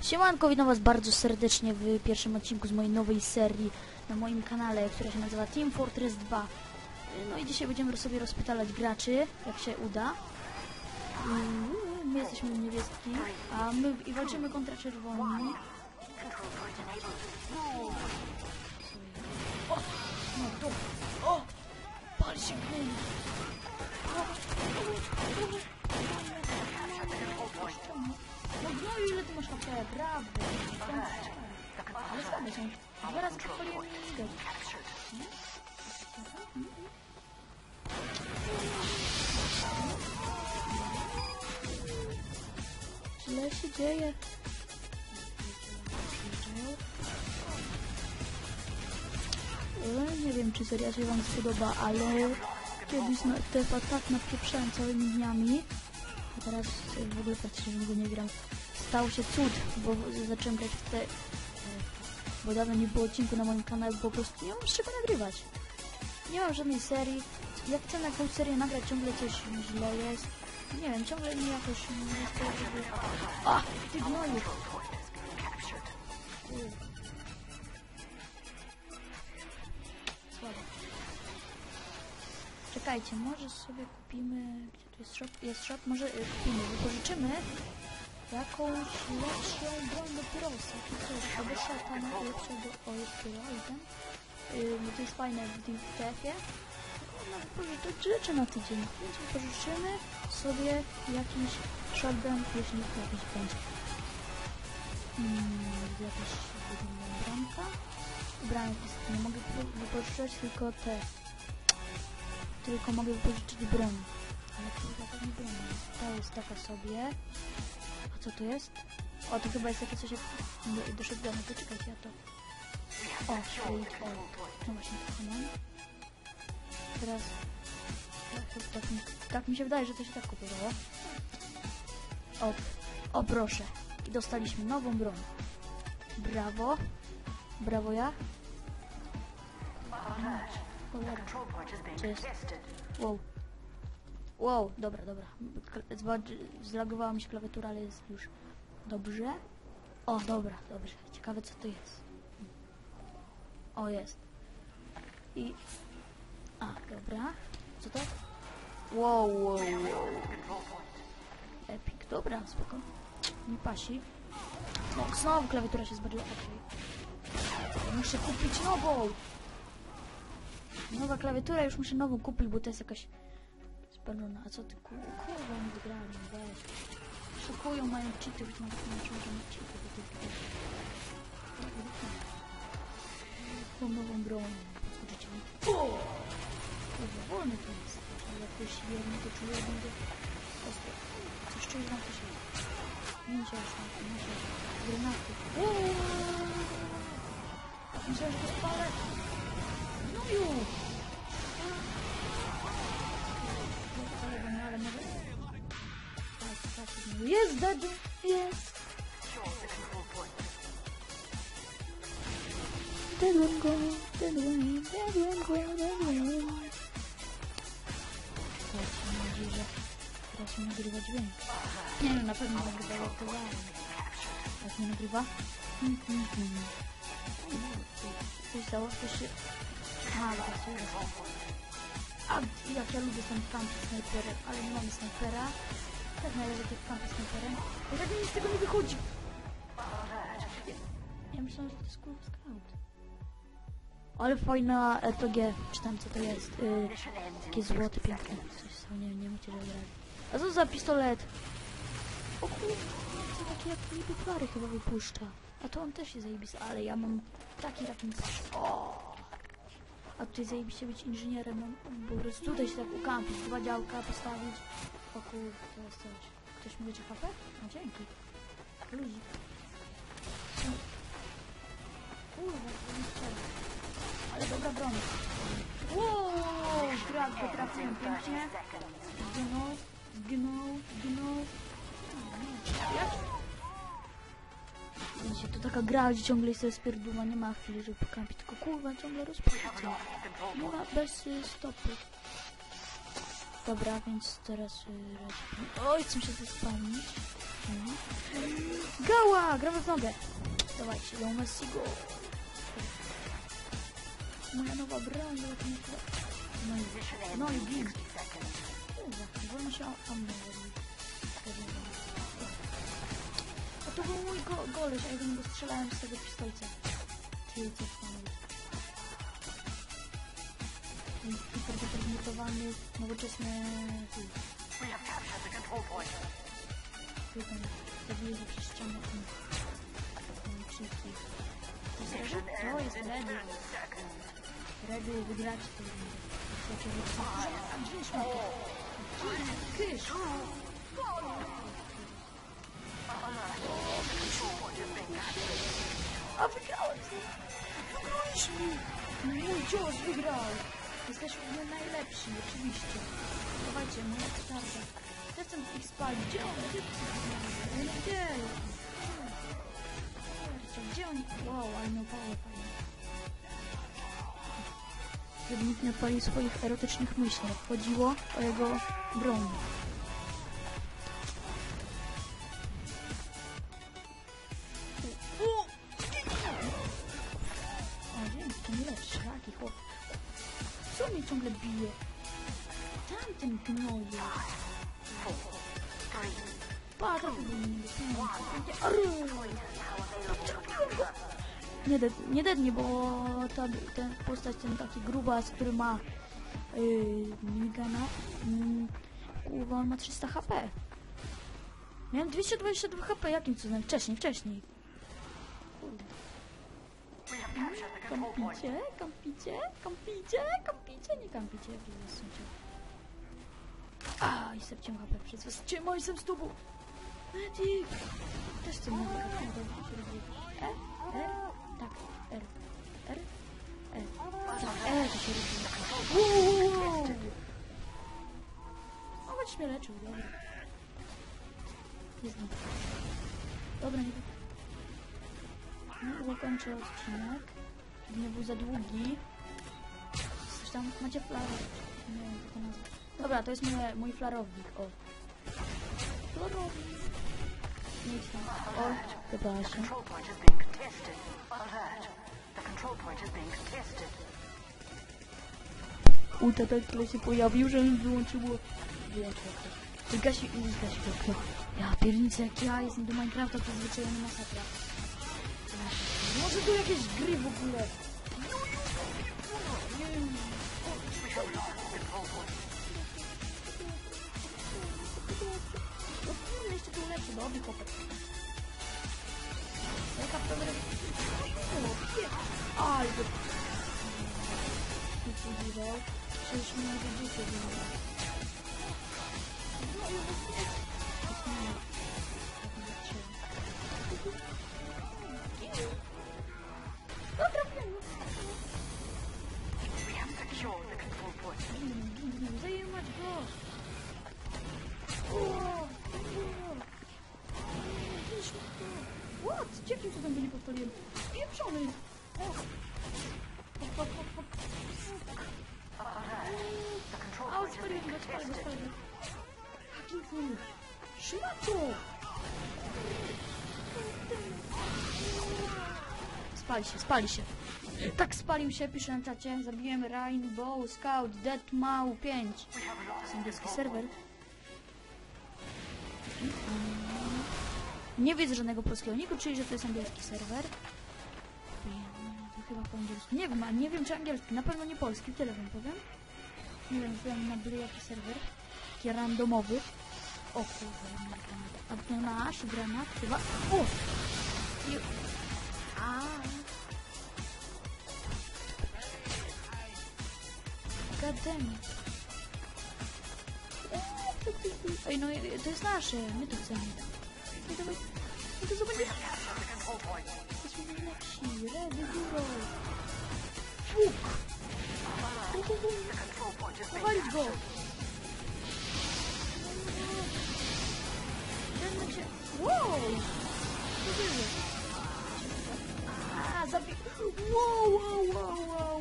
Siemanko, witam was bardzo serdecznie w pierwszym odcinku z mojej nowej serii na moim kanale, która się nazywa Team Fortress 2. No i dzisiaj będziemy sobie rozpytalać graczy, jak się uda. My jesteśmy niebieski, a my i walczymy kontra czerwonymi. No to... O! Pal się gnoju! No gnoju, ile ty masz HP? Brawo! Ale słabe są. 2 razy podpaliłem i skok. Źle się dzieje. Nie wiem, czy seria się wam spodoba, ale kiedyś na TFA tak napieprzałem całymi dniami. A teraz w ogóle praktycznie w niego nie gram. Stał się cud, bo zacząłem grać w te... Bo dawno nie było odcinku na moim kanale, po prostu nie mam z czego nagrywać. Nie mam żadnej serii. Jak chcę na jakąś serię nagrać, ciągle coś źle jest. Nie wiem, ciągle mi jakoś nie jest to, żeby... A! Ty gnoju! Słabo. Czekajcie, może sobie kupimy... Gdzie tu jest shop? Jest shop? Może kupimy, wypożyczymy jakąś lepszą broń do pyrosa, czy coś, albo szatana lepszą do... O, jest pyro, i ten. Bo to jest fajne w tym TF-ie. No, wypożyczyć rzeczy na tydzień, więc wypożyczymy sobie jakiś shotgun, jeśli jakiś będzie. Jakaś bramka. Bramki nie mogę wypożyczyć, tylko te. Tylko mogę wypożyczyć broń. Ale to taka nie broń. To jest taka sobie. A co to jest? O, to chyba jest takie coś jak do shotgunu. To czekajcie, ja to... O, no właśnie, to mam. Teraz... Tak mi się wydaje, że to się tak kupowało. O, proszę. I dostaliśmy nową broń. Brawo. Brawo ja. Co jest? Wow. Wow, dobra. Zlagowała mi się klawiatura, ale jest już dobrze. O, dobrze. Ciekawe, co to jest. O, jest. I... A, dobra. Co to? Wow. Epic, dobra, spoko. Nie pasi. No, znowu klawiatura się zbaczyła. Okay. Muszę kupić nową. Nowa klawiatura, już muszę nową kupić, bo to jest jakaś spalona. A co ty kurwa nie wygrałem, weź. Szukują, mają cheaty, już mam cheaty do tych gier. Mam nową broń. Zobaczycie mi. Kurwa, wolny to jest. Ale jak ktoś wierny, to czuję, będzie... Coś czuję, że to się... Nie ciężko, granaty. Myślałem, że to spalę. No już! Ale może... Jest dead! Jest! Dead one go! Mam nadzieję, że teraz mi nagrywa dźwięk. Nie no, na pewno nagrywa aktualnie. Jak nie nagrywa? Coś stało, coś się... Ale tak się jest. A jak ja lubię ten kampy snajperem, ale nie mamy snajpera. Tak należy tych kampy snajperem. Bo tak mi z tego nie wychodzi. Ja myślałem, że to jest Cool Scout. Ale fajna RPG, czy tam co to jest. Takie złote, piękne. Coś są, nie macie żadnego. A co za pistolet? O kurde, to takie jak niby pary chyba wypuszcza. A to on też jest zajebisty, ale ja mam taki. O! A tutaj zajebiście być inżynierem, no, po prostu tutaj się tak ukampić, 2 działka postawić. O kurde, to jest coś. Ktoś mi będzie HP? No dzięki. Ludzi. Kurwa, to nie strzela. Ale dobra broń. Wow, trafiłem pięknie. Zginął. Jak? Wiecie, to taka gra, gdzie ciągle jest spierduma, nie ma chwili, żeby pokampić, tylko kurwa ciągle rozpływa. Nie ma bez stopy. Dobra, więc teraz... Oj, chcę się zespalnić. Skała! Gramy w nogę. Dawajcie, do Messigo. Moja nowa broń. No i gim. Wolno się ammo robi. A to był mój goleś, a ja do niego strzelałem z tego pistolca. Ty, co hiperdeterminowany, nowoczesny... Zabiję go przez ścianę. To jest Redy? To jest Redy. Redy, wygracie to. Gdzie jest szmato? Kysz! A wygrałem! Wygraliśmy! Mój cios wygrał! Jesteśmy najlepsi, oczywiście. Dawajcie, moja czarta. Ja chcę ich spalić. Gdzie on? Gdzie oni? Wow, ale no fajnie. Żeby nikt nie odpalił swoich erotycznych myśli. Chodziło o jego broń. O, dzięki, to nie lecz, taki chłop. Co mnie ciągle bije? Tamten gnoje. Pa, trochę był nie dednie, bo ten postać, ten taki grubas, który ma minigana, kurwa, on ma 300 HP. Miałem 222 HP, jakim cudem? Wcześniej. Kampicie, nie kampicie, jak jest sądzie. A, i serciem HP przez was. Czemu jestem z tobą? Medic! Też chcę mówić, tak, R. Tak, to się robi. Wow! O, choć mnie leczył, dobra. Jest nic. Dobra, nie... No, zakończę odcinek. Żeby nie był za długi. Coś tam, macie flarę. Nie wiem, jak to nazwać. Dobra, to jest mój flarownik, o. Flarownik. Nie idź tam. O, przepraszam. Tak tyle się pojawił, że mi wyłączyło. Zgasi okno. Ja pierniczę, jak ja jestem do Minecrafta przyzwyczajony, masakra. Może tu jakieś gry w ogóle. Jeszcze tu lepszy, dobry chłopak. Jaka to będzie? Ale to... Nie przeżywał. Przecież mi na życie było. No i dobra, zajmować go! What? Jakim cudem go nie podpaliłem? Pieprzony! A, spaliłem go. Hacking full! Szmato! Spali się. Tak spalił się, pisze na czacie. Zabiłem Rainbow Scout Deathmau 5. To jest angielski serwer. Nie widzę żadnego polskiego niku, czyli że to jest angielski serwer. To chyba po angielsku. Nie wiem czy angielski, na pewno nie polski, tyle wam powiem. Nie wiem, znam na byle jaki serwer. Taki randomowy. O kurwa, a to nasz granat chyba. O! Goddammit. Ej, no to jest nasze, my to chcemy. No to zobaczymy. Jesteśmy najlepsi, Redy, góro. Fuk! Powalić go! Wow! Co to jest? A, zabij... Wow!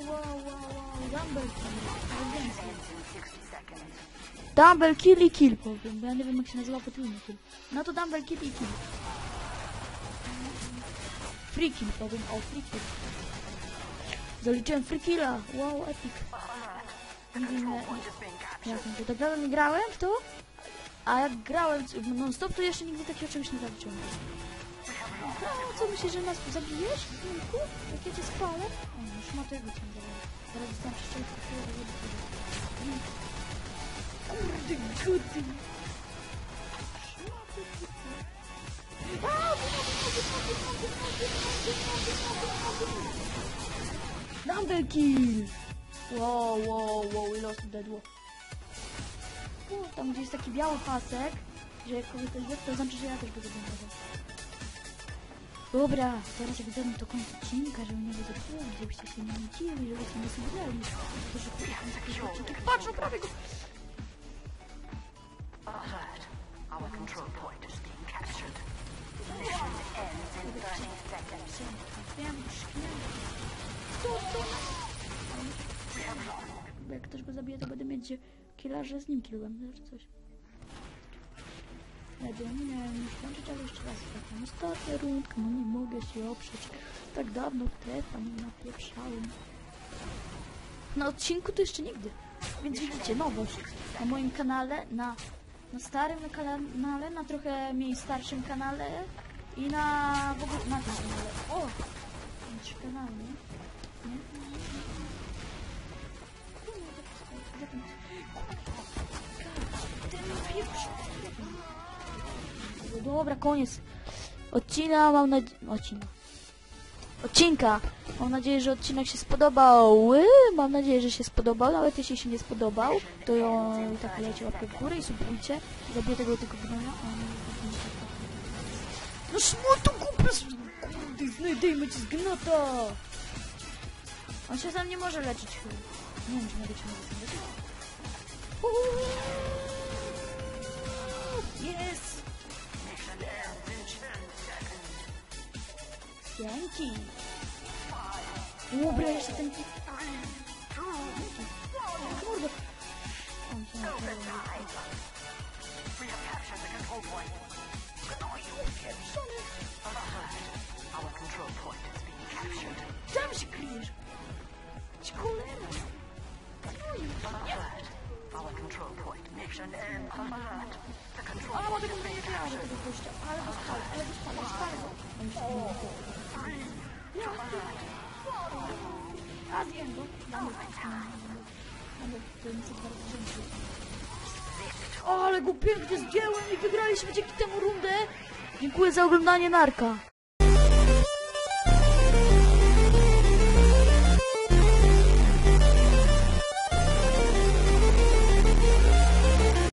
Dumbbell kill i kill powiem, bo ja nie wiem jak się nazywa potrójny kill. No to dumbbell kill i kill. free kill powiem, o free kill. Zaliczyłem free killa, wow, epic. Ja tam to tak dawno nie grałem w to, a jak grałem non stop, to jeszcze nigdy takiego czegoś nie zaliczyłem. No, co myślisz, że nas zabijesz? Wilku? Jak ja cię spalę? O, już ma tego cię zaraz. Zaraz wystarczy szczęście. Kurde, guty. Double kill! Wow, ile osób dedło. Tam gdzie jest taki biały pasek, że jak kogoś to jest, to znaczy, że ja też go zabiję. Dobra, teraz jak dam to koniec odcinka, żeby nie było zepsułem, żebyście się nie nudzili, żebyście nie słuchali. To, że patrz, no prawie go... Our control point is being captured. Mission ends in 30 seconds. Jak ktoś go zabije, to będę mieć killa, że z nim killłem, czy coś. Nie wiem, już kończyć, ale jeszcze raz taką ostatnią rundkę, no nie mogę się oprzeć. Tak dawno w trefa nie napieprzałem. Na odcinku to jeszcze nigdy. Więc widzicie, nowość. Na moim kanale, na starym kanale, na trochę mniej starszym kanale i na w ogóle na tym kanale. O! Na 3 kanały, nie? Dobra, koniec odcinka, odcinka. Mam nadzieję, że odcinek się spodobał. Mam nadzieję, że się spodobał. Nawet jeśli się nie spodobał, to i tak lecie łapkę w górę i subujcie. Zabiję tego gnoja. No szmotu kupę! Kurde, znajdejmy cię z gnota! On się sam nie może leczyć chyba. Nie wiem, czy mogę cię leczyć. Jest! Dzięki! Dobra, jeszcze ten... Kurde! On się Our control point is being captured. tam się kryjesz! Ci cholera! Our control point. Mission ends. Alert. The control A, ma point tego is nie being grałem captured. tego gościa, ale go spalę. On się a zjem go. Mamy to nic bardzo. O, ale go pięknie zdjąłem i wygraliśmy dzięki temu rundę. Dziękuję za oglądanie, narka.